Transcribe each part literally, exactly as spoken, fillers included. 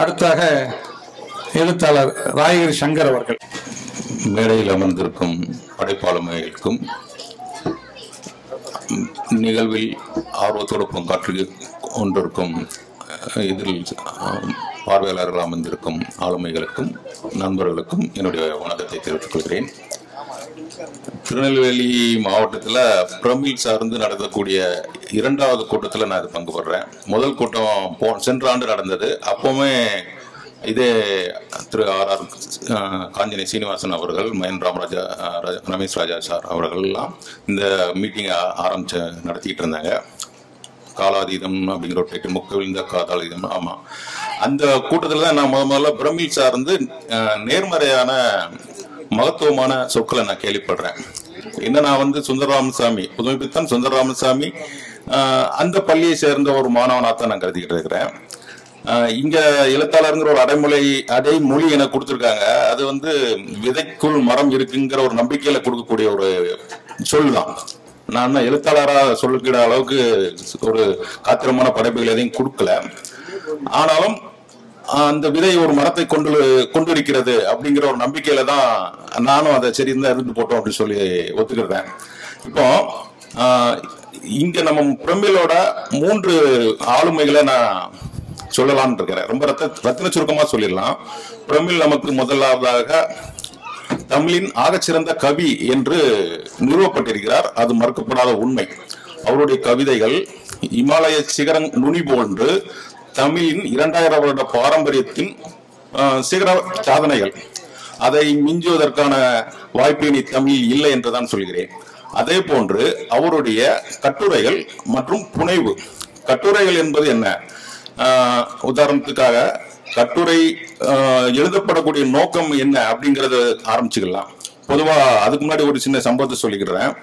அடுத்தாக எழுத்தாளர் ராயகிரி சங்கர் அவர்கள். மேடையில் அமர்ந்திருக்கும் படைப்பாளுமைகளுக்கும் நிகழ்வில் ஆர்வத்தோடு பங்காற்றி கொண்டிருக்கும் இதில் பார்வையாளர்கள் அமர்ந்திருக்கும் ஆளுமைகளுக்கும் நண்பர்களுக்கும் என்னுடைய வணக்கத்தை தெரிவித்துக் கொள்கிறேன். திருநெல்வேலி மாவட்டத்தில் பிரமிழ் சார்ந்து நடக்கக்கூடிய இரண்டாவது கூட்டத்தில் நான் இது பங்கு பெறேன். முதல் கூட்டம் போ சென்ற ஆண்டு நடந்தது. அப்போவுமே இதே திரு ஆர் ஆர் காஞ்சனி சீனிவாசன் அவர்கள், மயன் ராமராஜா, ரமேஷ் ராஜா சார் அவர்கள்லாம் இந்த மீட்டிங்கை ஆரம்பிச்சு நடத்திக்கிட்டு இருந்தாங்க. காலாதீதம் அப்படிங்கிற ஒரு டைட்டில், முக்கவிழ்ந்த காலாதீதம். ஆமாம், அந்த கூட்டத்தில் தான் நான் முத முதல்ல பிரமிழ் சார்ந்து நேர்மறையான மகத்துவமான சொற்களை நான் கேள்விப்படுறேன். என்ன, நான் வந்து சுந்தரராமசாமி, புதுமைப்பித்தன் சுந்தரராமசாமி அந்த பள்ளியை சேர்ந்த ஒரு மாணவனாக தான் நான் கருதிக்கிட்டு இருக்கிறேன். இங்க எழுத்தாளருங்கிற ஒரு அடைமொழி அடைமொழி எனக்கு கொடுத்துருக்காங்க. அது வந்து விதைக்குள் மரம் இருக்குங்கிற ஒரு நம்பிக்கையில கொடுக்கக்கூடிய ஒரு சொல் தான். நான் எழுத்தாளராக சொல்லுகிற அளவுக்கு ஒரு காத்திரமான படைப்புகள் எதையும் கொடுக்கல. ஆனாலும் அந்த விதை ஒரு மரத்தை கொண்டு கொண்டிருக்கிறது அப்படிங்கிற ஒரு நம்பிக்கையில தான் நானும் அதை சரி இருந்தா இருந்து போட்டோம் அப்படின்னு சொல்லி ஒத்துக்கிறேன். இப்போ இங்க நம்ம பிரமிழோட மூன்று ஆளுமைகளை நான் சொல்லலாம்னு இருக்கிறேன். ரொம்ப ரத்த ரத்தின சுருக்கமா சொல்லிடலாம். பிரமிழ் நமக்கு முதலாவதாக தமிழின் ஆகச்சிறந்த கவி என்று நிறுவப்பட்டிருக்கிறார். அது மறுக்கப்படாத உண்மை. அவருடைய கவிதைகள் இமாலய சிகரங் நுனி போன்று தமிழின் இரண்டாயிரம் வருட பாரம்பரியத்தின் சிகர சாதனைகள். அதை மிஞ்சுவதற்கான வாய்ப்பு இனி தமிழ் இல்லை என்றுதான் சொல்கிறேன். அதே போன்று அவருடைய கட்டுரைகள் மற்றும் புனைவு. கட்டுரைகள் என்பது என்ன? உதாரணத்துக்காக கட்டுரை எழுதப்படக்கூடிய நோக்கம் என்ன அப்படிங்கறத ஆரம்பிச்சுக்கலாம். பொதுவா அதுக்கு முன்னாடி ஒரு சின்ன சம்பவத்தை சொல்லிக்கிறேன்.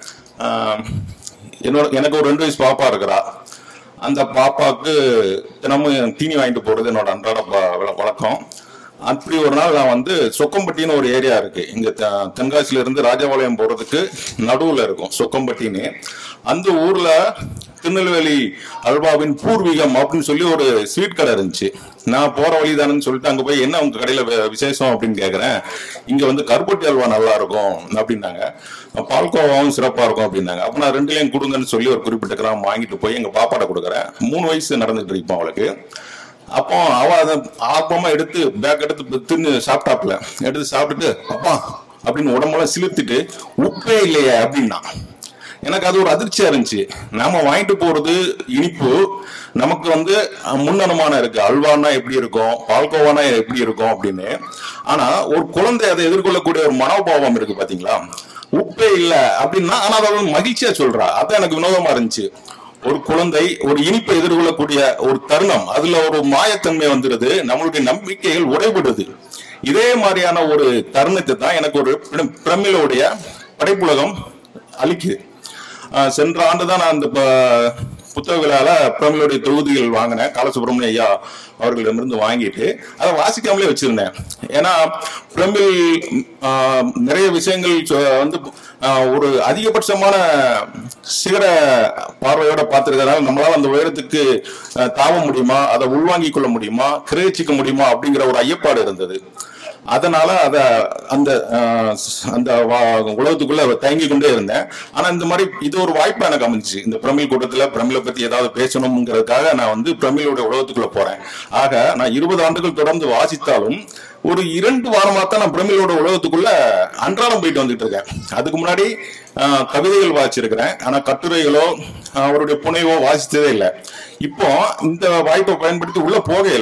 என்னோட எனக்கு ஒரு ரெண்டு வயசு பாப்பா இருக்கிறா. அந்த பாப்பாவுக்கு தினமும் தீனி வாங்கிட்டு போறது என்னோட அன்றாட வழக்கம். அப்படி ஒரு நாள் நான் வந்து சொக்கம்பட்டின்னு ஒரு ஏரியா இருக்கு, இங்க தென்காசில இருந்து ராஜபாளையம் போறதுக்கு நடுவுல இருக்கும் சொக்கம்பட்டின்னு. அந்த ஊர்ல திருநெல்வேலி அல்வாவின் பூர்வீகம் அப்படின்னு சொல்லி ஒரு ஸ்வீட் கடை இருந்துச்சு. நான் போற வழிதானு சொல்லிட்டு அங்க போய் என்ன உங்க கடையில விசேஷம் அப்படின்னு கேக்குறேன். இங்க வந்து கருப்பட்டி அல்வா நல்லா இருக்கும் அப்படின்னாங்க, பால்கோவாவும் சிறப்பா இருக்கும் அப்படின்னாங்க. அப்ப நான் ரெண்டுலையும் கொடுங்கன்னு சொல்லி ஒரு குறிப்பிட்ட கிராம் வாங்கிட்டு போய் எங்க பாப்பாட்ட கொடுக்குறேன். மூணு வயசு நடந்துட்டு இருப்போம் அவளுக்கு. அப்போ அவ அதை ஆர்வமா எடுத்து பேக் எடுத்து தின்னு சாப்பிட்டாப்புல எடுத்து சாப்பிட்டுட்டு அப்பா அப்படின்னு உடம்பெல்லாம் சிலுத்திட்டு உப்பே இல்லையே அப்படின்னா. எனக்கு அது ஒரு அதிர்ச்சியா இருந்துச்சு. நாம வாங்கிட்டு போறது இனிப்பு, நமக்கு வந்து முன்னனுமானம் இருக்கு, அல்வானா எப்படி இருக்கும், பால்கோவானா எப்படி இருக்கும் அப்படின்னு. ஆனா ஒரு குழந்தை அதை எதிர்கொள்ளக்கூடிய ஒரு மனோபாவம் இருக்கு பாத்தீங்களா. உப்பே இல்லை அப்படின்னா ஆனா அதை மகிழ்ச்சியா சொல்றா. அதான் எனக்கு வினோதமா இருந்துச்சு. ஒரு குழந்தை ஒரு இனிப்பை எதிர்கொள்ளக்கூடிய ஒரு தருணம், அதுல ஒரு மாயத்தன்மை வந்துடுது, நம்மளுடைய நம்பிக்கைகள் உடைபடுது. இதே மாதிரியான ஒரு தருணத்தை தான் எனக்கு ஒரு பிரமிழோடைய படைப்புலகம் அளிக்குது. சென்ற ஆண்டு தான் நான் அந்த புத்தக விழால பிரமிழுடைய தொகுதிகள் வாங்கினேன். காலசுப்ரமணிய ஐயா அவர்களிடமிருந்து வாங்கிட்டு அதை வாசிக்காமலே வச்சிருந்தேன். ஏன்னா பிரமிழ் நிறைய விஷயங்கள் வந்து ஒரு அதிகபட்சமான சிகர பார்வையோட பார்த்திருக்கிறதால நம்மளால அந்த உயரத்துக்கு தாவ முடியுமா, அதை உள்வாங்கிக் கொள்ள முடியுமா, கிரகிச்சிக்க முடியுமா அப்படிங்கிற ஒரு ஐயப்பாடு இருந்தது. அதனால அத அந்த அந்த உலகத்துக்குள்ள தயங்கி கொண்டே இருந்தேன். ஆனா இந்த மாதிரி இது ஒரு வாய்ப்பா எனக்கு அமைஞ்சிச்சு. இந்த பிரமிழ் கூட்டத்துல பிரமிழை பத்தி ஏதாவது பேசணும்ங்கிறதுக்காக நான் வந்து பிரமிழோட உலகத்துக்குள்ள போறேன். ஆக நான் இருபது ஆண்டுகள் தொடர்ந்து வாசித்தாலும் ஒரு இரண்டு வாரமா தான் நான் பிரமிழோட உலகத்துக்குள்ள அன்றாடம் போயிட்டு வந்துட்டு இருக்கேன். அதுக்கு முன்னாடி கவிதைகள் வாசிச்சிருக்கிறேன், ஆனா கட்டுரைகளோ அவருடைய புனைவோ வாசித்ததே இல்லை. இப்போ இந்த வாய்ப்பை பயன்படுத்தி உள்ள போகையில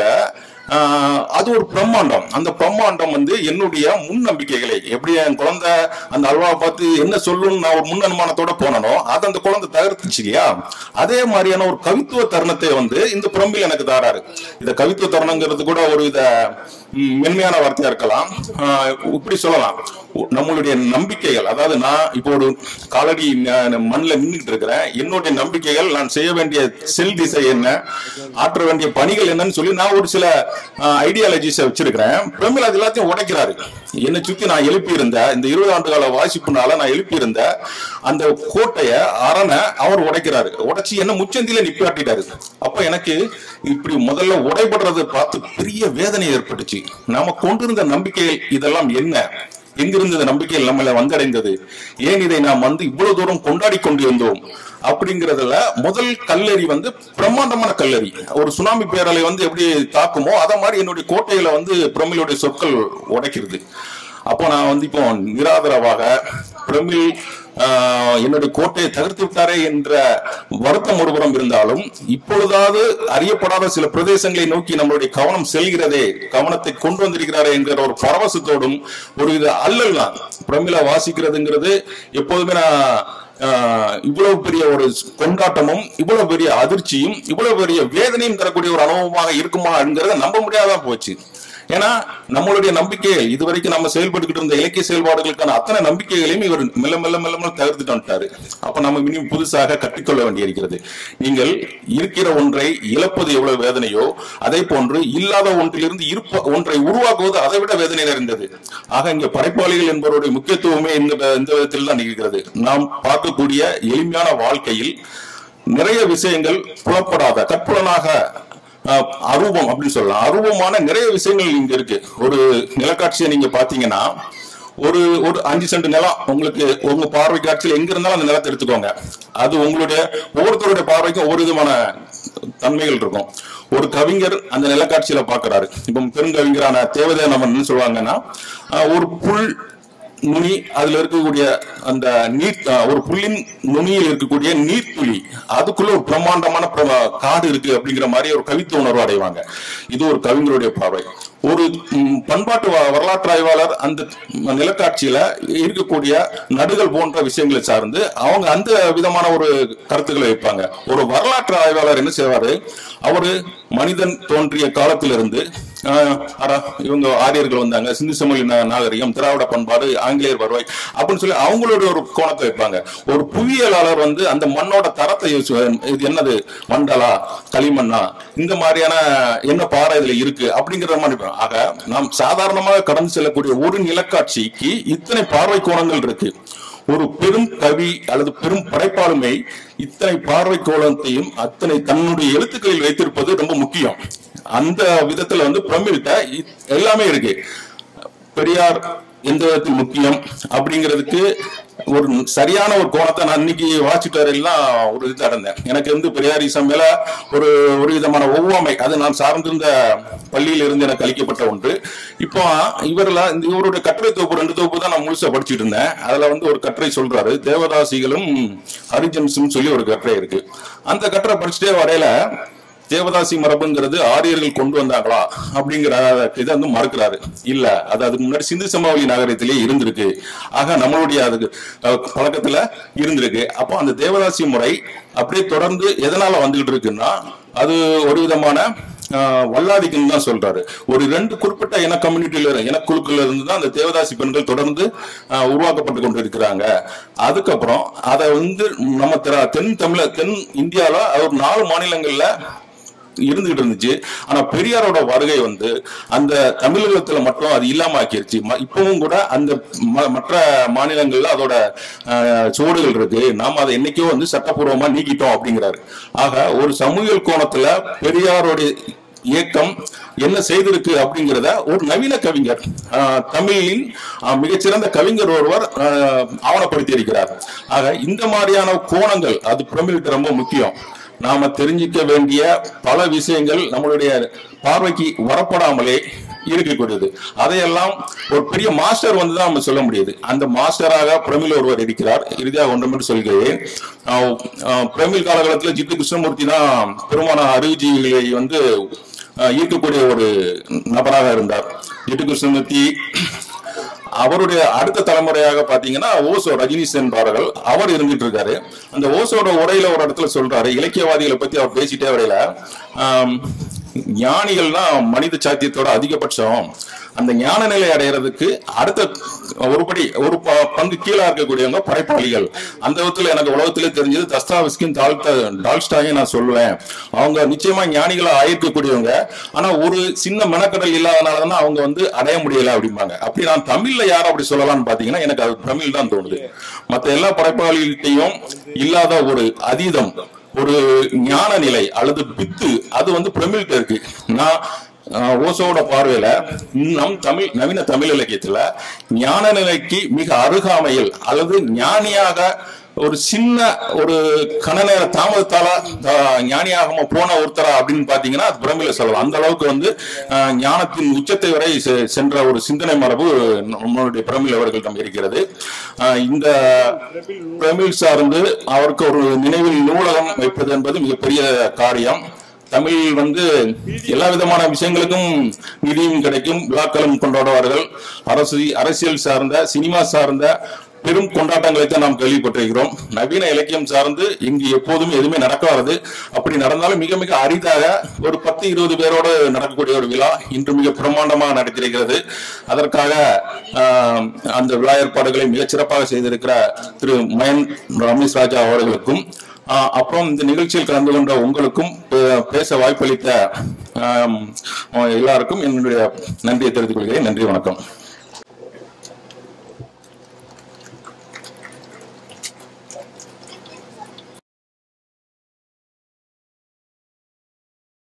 அது ஒரு பிரம்மாண்டம். அந்த பிரம்மாண்டம் வந்து என்னுடைய முன் நம்பிக்கைகளை எப்படி என் குழந்தை அந்த அல்வாவை பார்த்து என்ன சொல்லணும்னு நான் ஒரு முன் அனுமானத்தோட போனனோ அதை அந்த குழந்தை தகர்த்துச்சு இல்லையா. அதே மாதிரியான ஒரு கவித்துவ தருணத்தை வந்து இந்த பிரமிழ் எனக்கு தாராரு. இந்த கவித்துவ தருணங்கிறது கூட ஒரு இத மென்மையான வார்த்தையா இருக்கலாம். இப்படி சொல்லலாம், நம்மளுடைய நம்பிக்கைகள், அதாவது நான் இப்போ ஒரு காலடி மண்ணில் நின்றுட்டு இருக்கிறேன். என்னுடைய நம்பிக்கைகள், நான் செய்ய வேண்டிய செல் திசை என்ன, ஆற்ற வேண்டிய பணிகள் என்னன்னு சொல்லி நான் ஒரு சில ஐடியாலஜிஸை வச்சிருக்கிறேன். பிரமிழ் அது எல்லாத்தையும் உடைக்கிறாரு. என்னை சுத்தி நான் எழுப்பி இருந்த இந்த இருபது ஆண்டு கால வாசிப்புனால நான் எழுப்பி இருந்த அந்த கோட்டைய அரணை அவர் உடைக்கிறாரு. உடைச்சி என்ன முச்சந்தில நிப்பாட்டிட்டாரு. அப்ப எனக்கு இப்படி முதல்ல உடைபடுறதை பார்த்து பெரிய வேதனை ஏற்பட்டுச்சு. நாம கொண்டிருந்த நம்பிக்கைகள் இதெல்லாம் என்ன, எங்கிருந்த நம்பிக்கைகள் நம்மள வந்தடைந்தது, ஏன் இதை நாம் வந்து இவ்வளவு தூரம் கொண்டாடி கொண்டிருந்தோம் அப்படிங்கறதுல முதல் கல்லறி வந்து பிரம்மாண்டமான கல்லறி. ஒரு சுனாமி பேரலை வந்து எப்படி தாக்குமோ அத மாதிரி என்னுடைய கோட்டையில வந்து பிரமிழுடைய சொற்கள் உடைக்கிறது. அப்போ நான் வந்து இப்போ நிராதரவாக பிரமிழ் என்னுடைய கோட்டையை தகர்த்து விட்டாரே என்ற வருத்தம் ஒருபுறம் இருந்தாலும், இப்பொழுதாவது அறியப்படாத சில பிரதேசங்களை நோக்கி நம்மளுடைய கவனம் செல்கிறதே, கவனத்தை கொண்டு வந்திருக்கிறாரே என்கிற ஒரு பரவசத்தோடும் ஒரு வித அல்லல் தான் பிரமிழ வாசிக்கிறதுங்கிறது. எப்போதுமே நான் இவ்வளவு பெரிய ஒரு கொண்டாட்டமும் இவ்வளவு பெரிய அதிர்ச்சியும் இவ்வளவு பெரிய வேதனையும் தரக்கூடிய ஒரு அனுபவமாக இருக்குமா என்கிறத நம்ப முடியாதான் போச்சு. ஏன்னா நம்மளுடைய நம்பிக்கைகள் இதுவரைக்கும் நம்ம செயல்பட்டுக்கிட்டு இருந்த இலக்கிய செயல்பாடுகளுக்கான அத்தனை நம்பிக்கைகளையும் இவர் மெல்ல மெல்ல மெல்ல மெல்ல தவிர்த்துட்டு வந்துட்டாரு. அப்ப நம்ம இனியும் புதுசாக கற்றுக்கொள்ள வேண்டியிருக்கிறது. நீங்கள் இருக்கிற ஒன்றை இழப்பது எவ்வளவு வேதனையோ அதே போன்று இல்லாத ஒன்றிலிருந்து இருப்ப ஒன்றை உருவாக்குவது அதை விட வேதனை நிறைந்தது. ஆக இங்க படைப்பாளிகள் என்பவருடைய முக்கியத்துவமே இந்த இந்த விதத்தில் தான் இருக்கிறது. நாம் பார்க்கக்கூடிய எளிமையான வாழ்க்கையில் நிறைய விஷயங்கள் புலப்படாத கற்புலனாக அரூபம் அப்படின்னு சொல்லலாம். அரூபமான நிறைய விஷயங்கள் இங்க இருக்கு. ஒரு நிலக்காட்சியை நீங்க பாத்தீங்கன்னா ஒரு ஒரு அஞ்சு சென்ட் நிலம் உங்களுக்கு உங்க பார்வை காட்சியில் எங்க இருந்தாலும் அந்த நிலத்தை எடுத்துக்கோங்க. அது உங்களுடைய ஒவ்வொருத்தருடைய பார்வைக்கும் ஒவ்வொரு விதமான தன்மைகள் இருக்கும். ஒரு கவிஞர் அந்த நிலக்காட்சியில பாக்குறாரு. இப்ப பெருங்கவிஞரான தேவதேவன் என்ன சொல்லுவாங்கன்னா, ஒரு புல் நுனி அதுல இருக்கக்கூடிய அந்த நீர், ஒரு புல்லின் நுனியில் இருக்கக்கூடிய நீர்த்துளி அதுக்குள்ள ஒரு பிரம்மாண்டமான காடு இருக்கு அப்படிங்கிற மாதிரி ஒரு கவித்துவ உணர்வு அடைவாங்க. இது ஒரு கவிஞருடைய பார்வை. ஒரு பண்பாட்டு வரலாற்று ஆய்வாளர் அந்த நிலக்காட்சியில இருக்கக்கூடிய நடுகள் போன்ற விஷயங்களை சார்ந்து அவங்க அந்த விதமான ஒரு கருத்துக்களை வைப்பாங்க. ஒரு வரலாற்று ஆய்வாளர் என்ன செய்வாரு, அவரு மனிதன் தோன்றிய காலத்திலிருந்து இவங்க ஆரியர்கள் வந்தாங்க, சிந்து சமவெளி நாகரிகம், திராவிட பண்பாடு, ஆங்கிலேயர் வருவாய் அப்படின்னு சொல்லி அவங்களுடைய ஒரு கோணத்தை வைப்பாங்க. ஒரு புவியியலாளர் வந்து அந்த மண்ணோட தரத்தை இது என்னது மண்டலா களிமண்ணா இந்த மாதிரியான என்ன பாறை இதுல இருக்கு அப்படிங்கிற மாதிரி. ஆக நாம் சாதாரணமாக கடந்து செல்லக்கூடிய ஒரு நிலக்காட்சிக்கு இத்தனை பார்வை கோணங்கள் இருக்கு. ஒரு பெரும் கவி அல்லது பெரும் படைப்பாளுமை இத்தனை பார்வை கோணத்தையும் அத்தனை தன்னுடைய எழுத்துக்களில் வைத்திருப்பது ரொம்ப முக்கியம். அந்த விதத்துல வந்து பிரமிழ்ட்ட எல்லாமே இருக்கு. பெரியார் எந்த விதத்தில் முக்கியம் அப்படிங்கிறதுக்கு ஒரு சரியான ஒரு கோணத்தை நான் இன்னைக்கு வாசிட்டு வரையெல்லாம் ஒரு இது அடைந்தேன். எனக்கு வந்து பெரியாரிசம் மேல ஒரு ஒரு விதமான ஒவ்வாமை, அது நான் சார்ந்திருந்த பள்ளியில இருந்து எனக்கு அளிக்கப்பட்ட ஒன்று. இப்போ இவர்ல இந்த இவருடைய கட்டுரை தொகுப்பு ரெண்டு தொகுப்பு தான் நான் முழுசா படிச்சுட்டு இருந்தேன். அதுல வந்து ஒரு கட்டுரை சொல்றாரு, தேவதாசிகளும் ஹரிஜன்ஸும் சொல்லி ஒரு கட்டுரை இருக்கு. அந்த கட்டுரை படிச்சுட்டே வரையில தேவதாசி மரபுங்கிறது ஆரியர்கள் கொண்டு வந்தாங்களா அப்படிங்கிற இதை வந்து மறுக்கிறாரு. இல்ல, அது அதுக்கு முன்னாடி சிந்து சமவெளி நாகரிகத்திலேயே இருந்திருக்கு. ஆக நம்மளுடைய அதுக்கு பழக்கத்துல இருந்திருக்கு. அப்போ அந்த தேவதாசி முறை அப்படியே தொடர்ந்து எதனால வந்துகிட்டு இருக்குன்னா, அது ஒரு விதமான வல்லாதிக்குன்னு தான் சொல்றாரு. ஒரு ரெண்டு குறிப்பிட்ட இன கம்யூனிட்டியில இனக்குழுக்கள் இருந்து தான் அந்த தேவதாசி பெண்கள் தொடர்ந்து உருவாக்கப்பட்டு கொண்டு இருக்கிறாங்க. அதுக்கப்புறம் அதை வந்து நம்ம தென் தமிழ தென் இந்தியால ஒரு நாலு மாநிலங்கள்ல இருந்துகிட்டு இருந்துச்சு. ஆனா பெரியாரோட வருகை வந்து அந்த தமிழகத்துல மட்டும் அது இல்லாம ஆக்கிருச்சு. இப்பவும் கூட அந்த மற்ற மாநிலங்கள்ல அதோட சுவடுகள் இருக்கு. நாம அதை என்னைக்கோ வந்து சட்டப்பூர்வமா நீக்கிட்டோம் அப்படிங்கிறாரு. ஆக ஒரு சமூக கோணத்துல பெரியாரோட இயக்கம் என்ன செய்திருக்கு அப்படிங்கிறத ஒரு நவீன கவிஞர், தமிழின் மிகச்சிறந்த கவிஞர் ஒருவர் ஆவணப்படுத்தி இருக்கிறார். ஆக இந்த மாதிரியான கோணங்கள் அது பிரமிழுக்கு ரொம்ப முக்கியம். நாம தெரிஞ்சிக்க வேண்டிய பல விஷயங்கள் நம்மளுடைய பார்வைக்கு வரப்படாமலே இருக்கக்கூடியது. அதையெல்லாம் ஒரு பெரிய மாஸ்டர் வந்து தான் நம்ம சொல்ல முடியுது. அந்த மாஸ்டராக பிரமிழ் ஒருவர் இருக்கிறார். இறுதியாக ஒன்றுமென்று சொல்கிறேன். பிரமிழ் காலகட்டத்தில் ஜிட்டு கிருஷ்ணமூர்த்தி தான் பெருமான அறிவுஜீவிகளை வந்து ஈர்க்கக்கூடிய ஒரு நபராக இருந்தார். ஜிட்டு கிருஷ்ணமூர்த்தி அவருடைய அடுத்த தலைமுறையாக பாத்தீங்கன்னா ஓசோ ரஜினிஸ் என்பவர்கள் அவர் இருந்துட்டு இருக்காரு. அந்த ஓசோட உரையில ஒரு இடத்துல சொல்றாரு, இலக்கியவாதிகளை பத்தி அவர் பேசிட்டே வரையில ஞானிகள்னா மனித சாத்தியத்தோட அதிகபட்சம், அந்த ஞான நிலை அடைகிறதுக்கு அடுத்த ஒருபடி ஒரு பங்கு கீழே இருக்கக்கூடியவங்க படைப்பாளிகள். அந்த விதத்துல எனக்கு உலகத்திலே தெரிஞ்சது தஸ்தாவெஸ்கியும் டால்ஸ்டாயும் நான் சொல்லுவேன். அவங்க நிச்சயமா ஞானிகளை ஆயிருக்கக்கூடியவங்க, ஆனா ஒரு சின்ன மெனக்கடல் இல்லாதனாலதான் அவங்க வந்து அடைய முடியல அப்படிம்பாங்க. அப்படி நான் தமிழ்ல யாரும் அப்படி சொல்லலாம்னு பாத்தீங்கன்னா எனக்கு அது தமிழ் தான் தோணுது. மற்ற எல்லா படைப்பாளிகிட்டையும் இல்லாத ஒரு அதீதம், ஒரு ஞான நிலை அல்லது பித்து, அது வந்து பிரமிழ்கிட்ட இருக்கு. நான் ஓசோட பார்வையில நம் தமிழ் நவீன தமிழ் இலக்கியத்துல ஞான நிலைக்கு மிக அருகாமையில் அல்லது ஞானியாக ஒரு சின்ன ஒரு கன நேர தாமதத்தால ஞானியாக போன ஒருத்தரா அப்படின்னு பாத்தீங்கன்னா அது பிரமிழ சொல்லலாம். அந்த அளவுக்கு வந்து ஞானத்தின் உச்சத்தை வரை சென்ற ஒரு சிந்தனை மரபு நம்மளுடைய பிரமிழ் அவர்களிடம் இருக்கிறது. இந்த பிரமிழ் சார்ந்து அவருக்கு ஒரு நினைவில் நூலகம் வைப்பது என்பது மிகப்பெரிய காரியம். தமிழ் வந்து எல்லா விதமான விஷயங்களுக்கும் நிதியும் கிடைக்கும், விழாக்களும் கொண்டாடுவார்கள். அரசு அரசியல் சார்ந்த சினிமா சார்ந்த பெரும் கொண்டாட்டங்களை தான் நாம் கேள்விப்பட்டிருக்கிறோம். நவீன இலக்கியம் சார்ந்து இங்கு எப்போதும் எதுவுமே நடக்காது. அப்படி நடந்தாலும் மிக மிக அரிதாக ஒரு பத்து இருபது பேரோடு நடக்கக்கூடிய ஒரு விழா இன்று மிக பிரம்மாண்டமாக நடத்திருக்கிறது. அதற்காக அந்த விழா ஏற்பாடுகளை மிகச் சிறப்பாக செய்திருக்கிற திரு மயன் ரமேஷ் ராஜா அவர்களுக்கும், அப்புறம் இந்த நிகழ்ச்சியில் கலந்து கொண்ட உங்களுக்கும், பேச வாய்ப்பளித்த எல்லாருக்கும் என்னுடைய நன்றியை தெரிவித்துக் கொள்கிறேன். நன்றி, வணக்கம்.